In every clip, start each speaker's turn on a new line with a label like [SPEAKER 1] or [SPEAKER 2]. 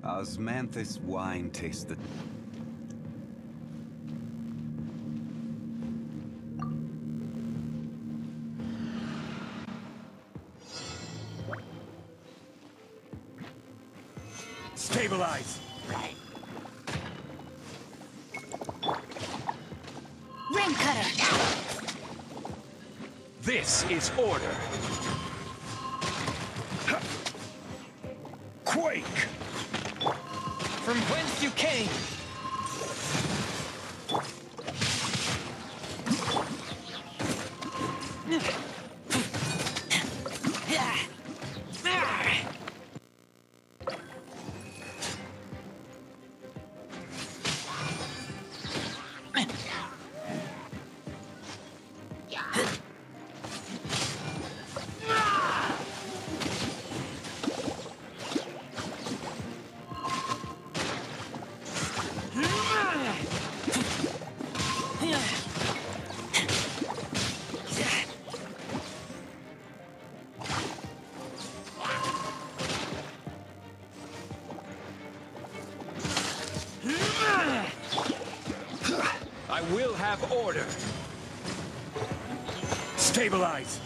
[SPEAKER 1] Osmanthus wine tasted.
[SPEAKER 2] Stabilize!
[SPEAKER 3] Ring cutter!
[SPEAKER 2] This is order! Quake! From whence you came! I will have order. Stabilize.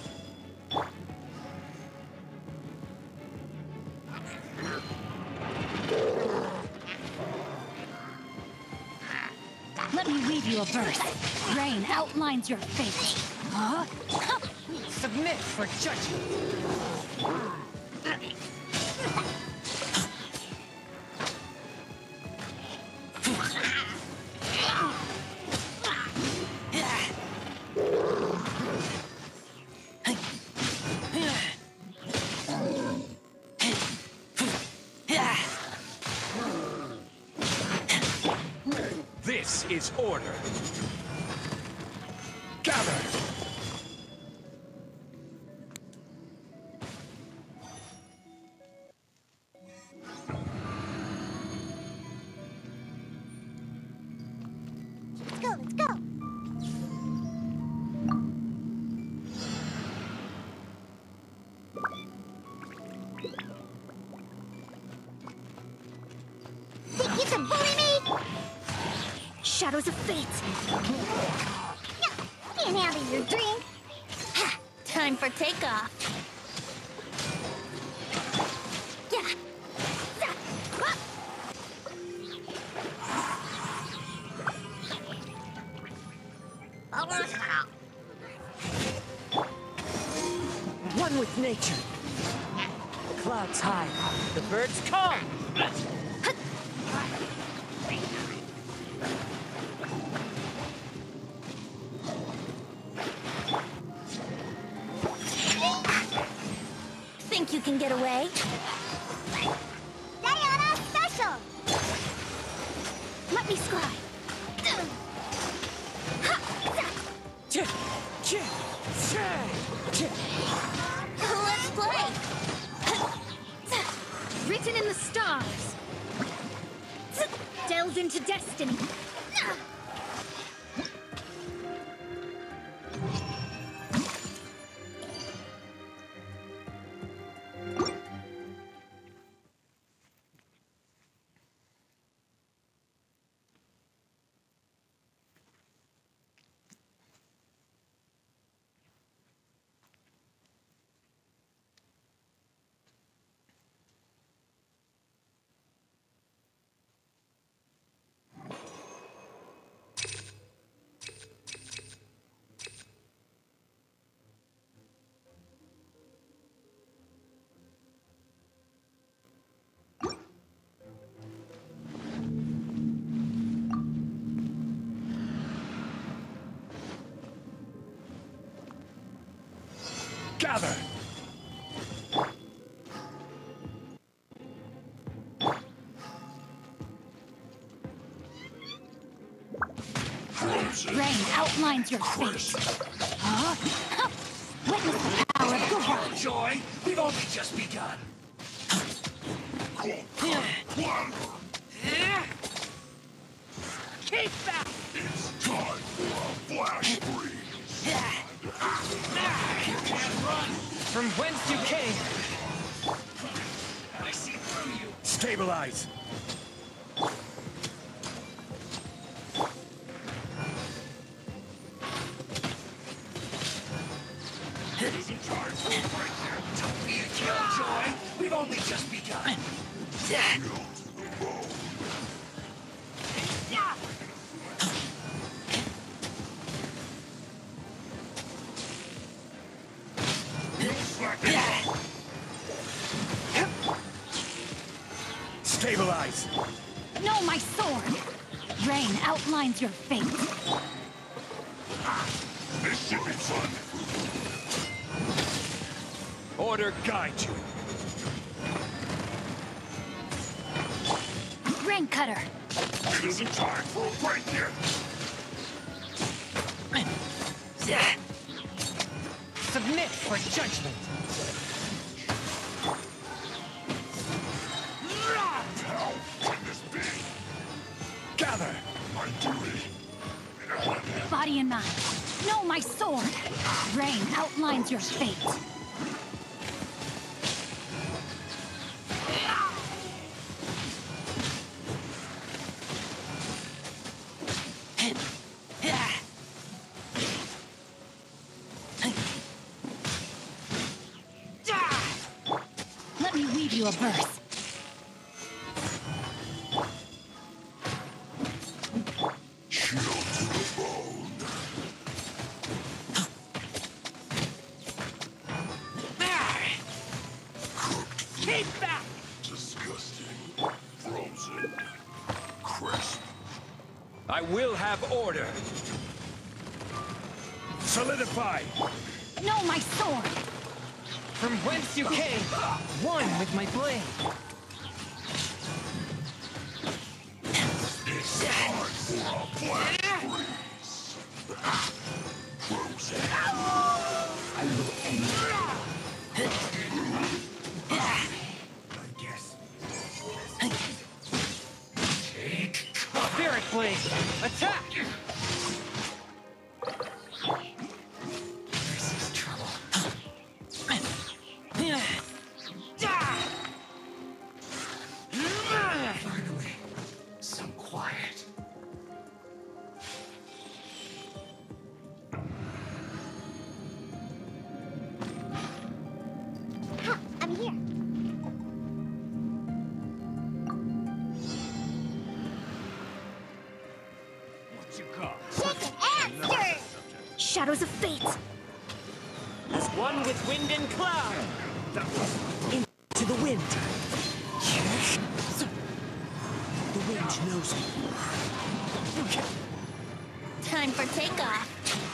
[SPEAKER 3] Let me read you a verse. Rain outlines your fate. Huh?
[SPEAKER 4] Submit for judgment.
[SPEAKER 2] This is order. Gather!
[SPEAKER 3] Let's go, let's go! Think you can bully me? Shadows of fate! Can't handle your drink! Ha! Time for takeoff! Yeah!
[SPEAKER 4] One with nature. Clouds high, the birds come.
[SPEAKER 3] Think you can get away? Diona special! Let me scry! Let's play! Written in the stars! Delve into destiny!
[SPEAKER 2] Gather!
[SPEAKER 3] Rain outlines your fate. Huh? Witness the power of Kazuha.
[SPEAKER 2] Joy, we've only just begun.
[SPEAKER 4] Keep back!
[SPEAKER 5] It's time for a flash freeze.
[SPEAKER 2] You can't run!
[SPEAKER 4] From whence you came.
[SPEAKER 2] I see through you. Stabilize! He's in charge. Right there. Don't be a killjoy. We've only just begun. Stabilize!
[SPEAKER 3] No, my sword! Rain outlines your fate.
[SPEAKER 5] This should be fun.
[SPEAKER 2] Order guide you.
[SPEAKER 3] Rain cutter!
[SPEAKER 5] It isn't time for a break yet.
[SPEAKER 4] Submit for judgment.
[SPEAKER 5] How can this be?
[SPEAKER 2] Gather!
[SPEAKER 5] My duty.
[SPEAKER 3] Body and mind. No, my sword! Rain outlines your fate. Let me weave you a verse.
[SPEAKER 5] Chill to the bone.
[SPEAKER 4] Keep back!
[SPEAKER 5] Disgusting. Frozen. Crisp.
[SPEAKER 2] I will have order. Solidify!
[SPEAKER 3] No, my sword!
[SPEAKER 4] From whence you came, one with my blade.
[SPEAKER 5] It's time for a blast freeze. Frozen.
[SPEAKER 2] I will end it. I guess. Take cover!
[SPEAKER 4] Spirit blade, attack!
[SPEAKER 2] This is trouble. Finally, some quiet.
[SPEAKER 3] I'm here.
[SPEAKER 2] What you got?
[SPEAKER 3] Shadows of fate.
[SPEAKER 4] As one with wind and cloud. Into the wind. The wind knows me.
[SPEAKER 3] Time for takeoff.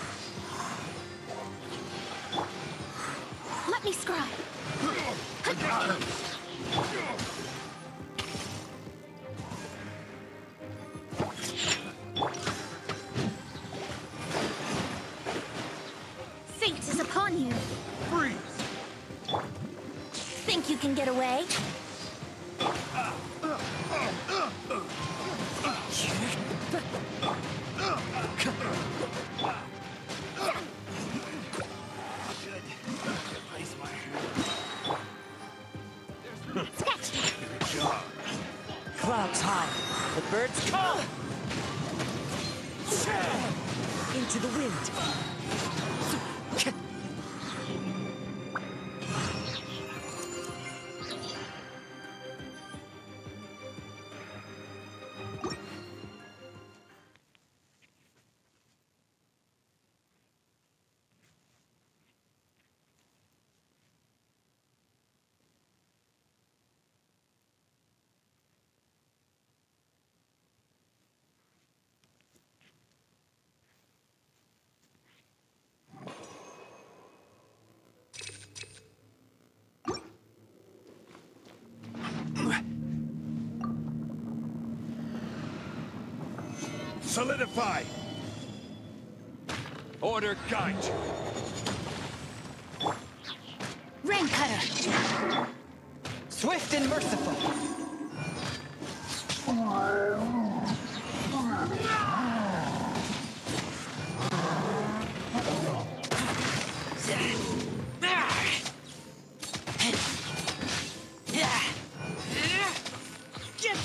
[SPEAKER 3] Let me scribe. Fate is upon you.
[SPEAKER 2] Freeze!
[SPEAKER 3] Think you can get away? Sketch.
[SPEAKER 4] Clouds high, the birds call. Into the wind.
[SPEAKER 2] Solidify! Order guide you.
[SPEAKER 3] Rain cutter.
[SPEAKER 4] Swift and merciful.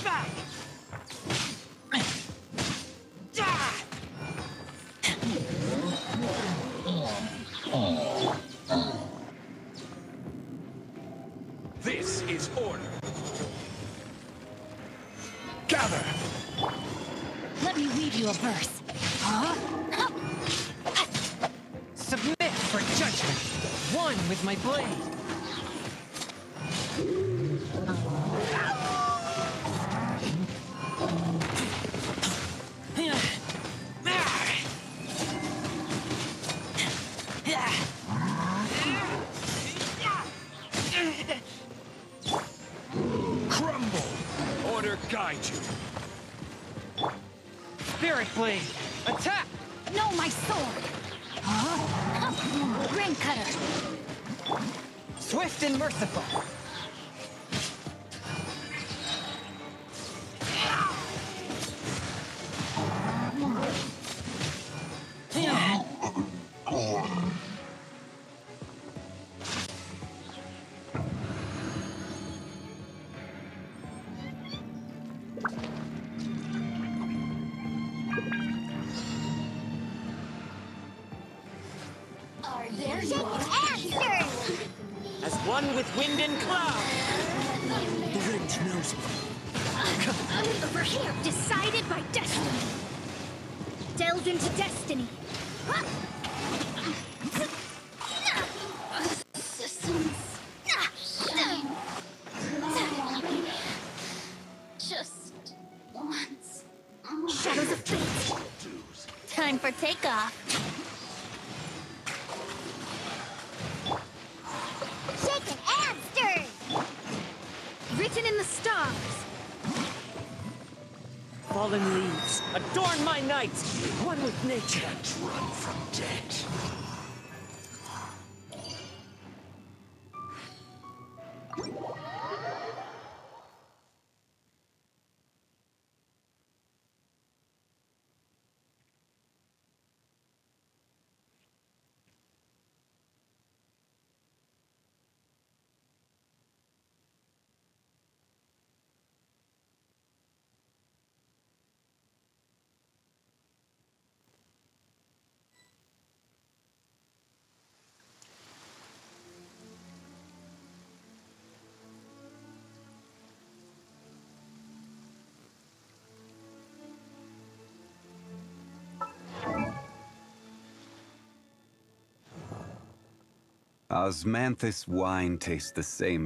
[SPEAKER 2] This is order. Gather!
[SPEAKER 3] Let me read you a verse. Huh?
[SPEAKER 4] Submit for judgment. One with my blade.
[SPEAKER 2] Crumble! Order guide you.
[SPEAKER 4] Spirit blade. Attack!
[SPEAKER 3] No, my sword! Huh? Ring cutter!
[SPEAKER 4] Swift and merciful. As one with wind and cloud. The wind knows me.
[SPEAKER 3] Over here, decided by destiny. Delve into destiny. Just once. Shadows of fate. Time for takeoff. Shaken and stirred. Written in the stars.
[SPEAKER 4] Fallen leaves, adorn my night. One with nature.
[SPEAKER 2] Run from death.
[SPEAKER 1] Osmanthus wine tastes the same.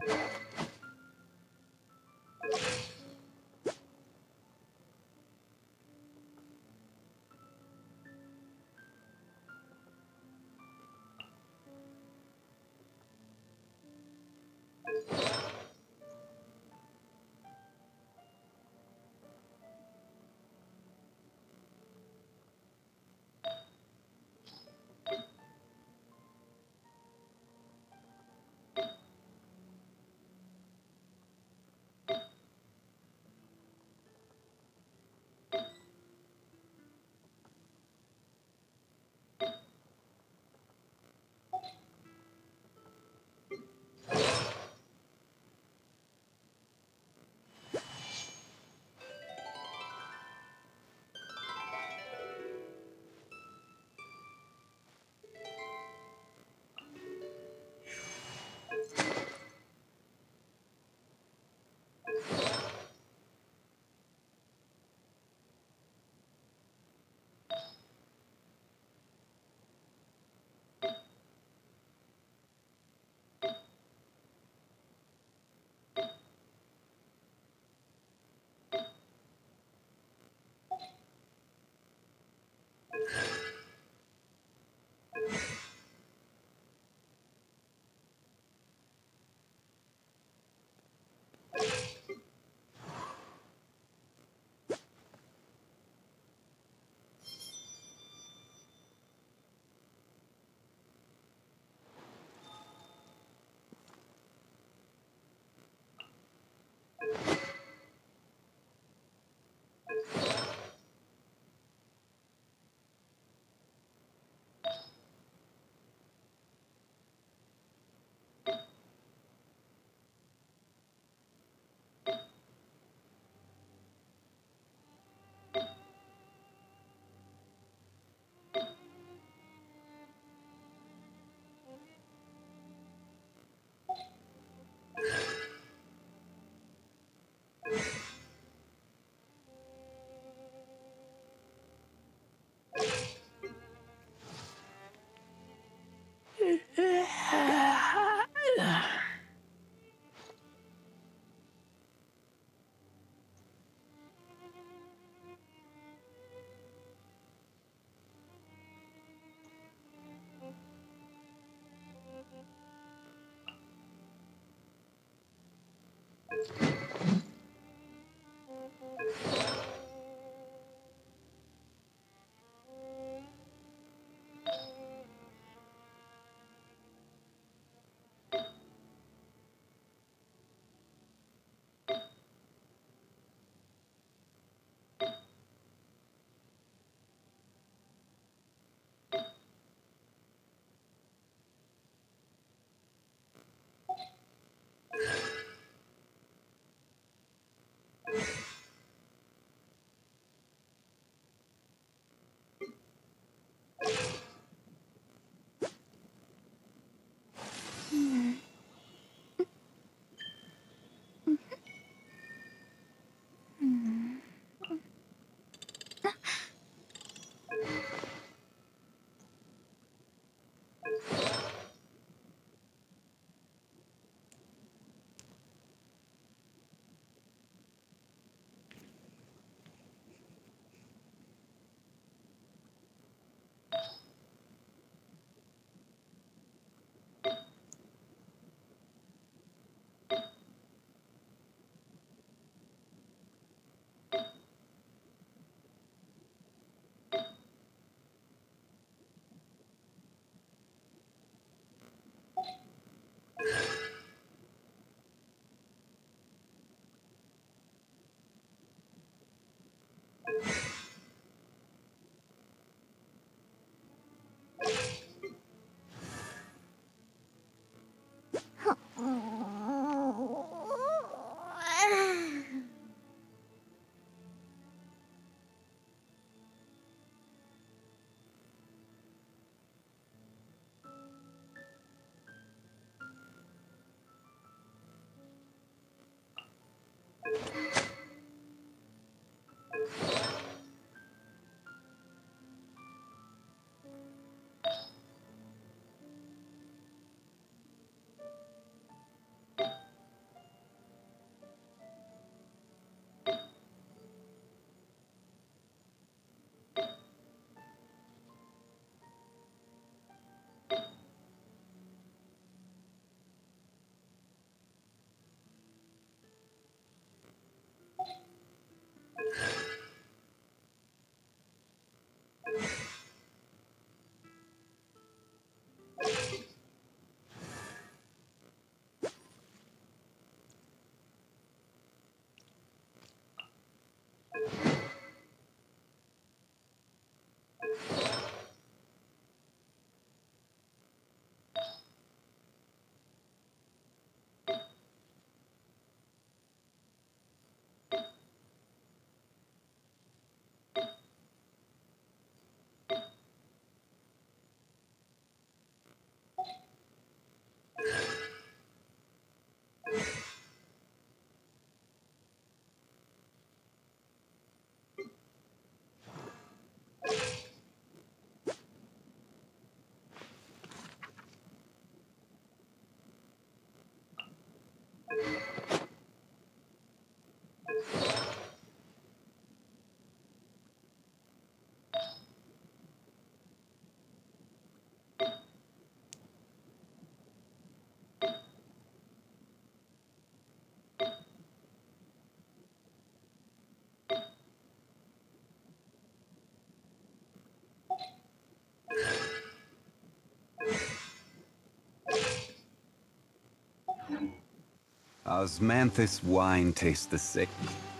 [SPEAKER 1] Osmanthus wine tastes the same.